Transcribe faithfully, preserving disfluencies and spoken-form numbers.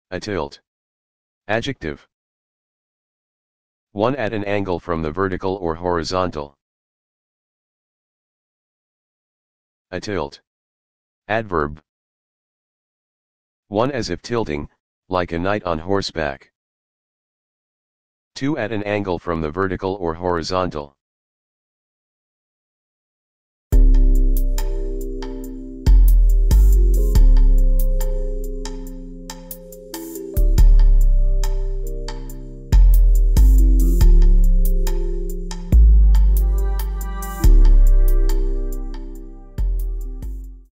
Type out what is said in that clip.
Atilt. Adjective. One at an angle from the vertical or horizontal. Atilt. Adverb. One as if tilting, like a knight on horseback. Two at an angle from the vertical or horizontal.